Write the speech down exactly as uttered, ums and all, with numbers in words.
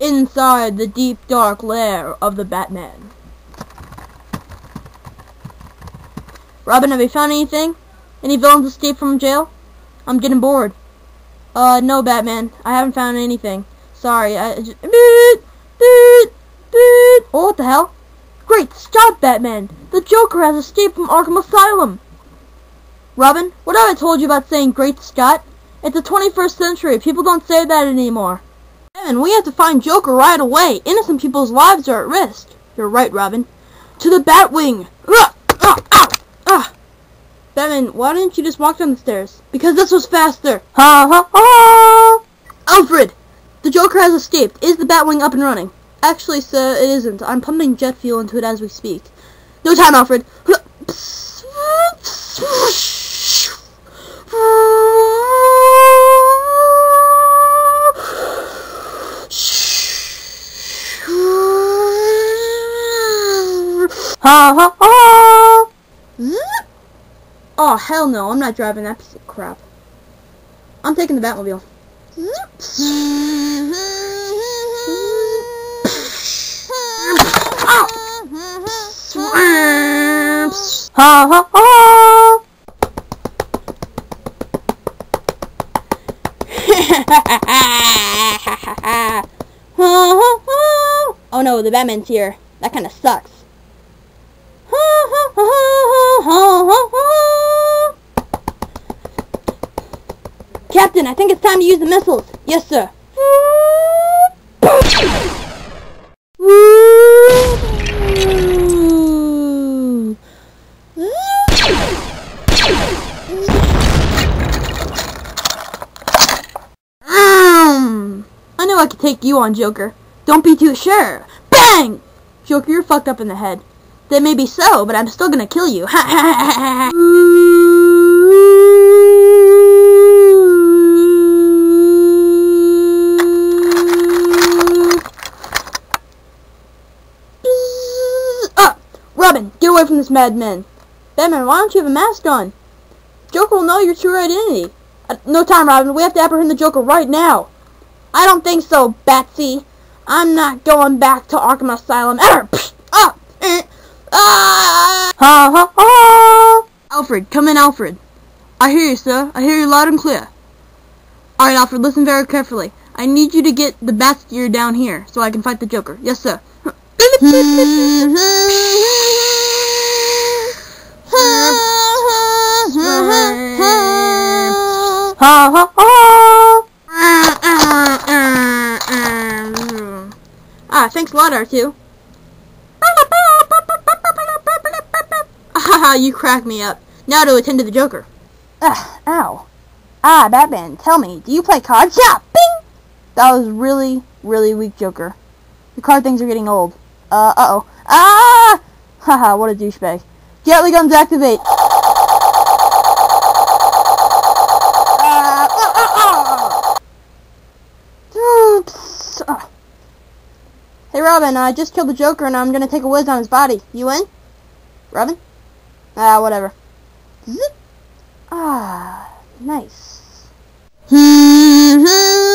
inside the deep dark lair of the Batman. Robin, have you found anything? Any villains escaped from jail? I'm getting bored. Uh, no, Batman. I haven't found anything. Sorry, I just... Beep, beep, beep. Oh, what the hell? Great Scott, Batman! The Joker has escaped from Arkham Asylum! Robin, what have I told you about saying Great Scott? It's the twenty-first century. People don't say that anymore. Batman, we have to find Joker right away. Innocent people's lives are at risk. You're right, Robin. To the Batwing! Ah, ah, ah, ah. Batman, why didn't you just walk down the stairs? Because this was faster. Ha ha ha! Alfred! The Joker has escaped. Is the Batwing up and running? Actually, sir, it isn't. I'm pumping jet fuel into it as we speak. No time, Alfred. Ha ha ha! Oh, hell no, I'm not driving that piece of crap. I'm taking the Batmobile. Ha ha ha! Oh no, the Batman's here. That kinda sucks. Captain, I think it's time to use the missiles. Yes, sir. I knew I could take you on, Joker. Don't be too sure. Bang! Joker, you're fucked up in the head. That may be so, but I'm still gonna kill you. Ha ha ha ha! Ah! Robin, get away from this madman. Batman, why don't you have a mask on? Joker will know your true identity. Uh, no time, Robin. We have to apprehend the Joker right now. I don't think so, Batsy. I'm not going back to Arkham Asylum ever. Ah! Eh. Ah! Ha ha ha! Alfred, come in, Alfred. I hear you, sir. I hear you loud and clear. Alright, Alfred, listen very carefully. I need you to get the Batgear down here so I can fight the Joker. Yes, sir. Ha ha ha! Ah, thanks a lot, R two. Haha, you crack me up. Now to attend to the Joker. Ugh, ow. Ah, Batman, tell me, do you play cards? Yeah, bing! That was really, really weak, Joker. The card things are getting old. Uh, uh-oh. Ah! Haha, what a douchebag. Gatling guns activate. Oops. Oh. Hey, Robin, I just killed the Joker and I'm gonna take a whiz on his body. You in? Robin? Ah, whatever. Zip. Ah, nice.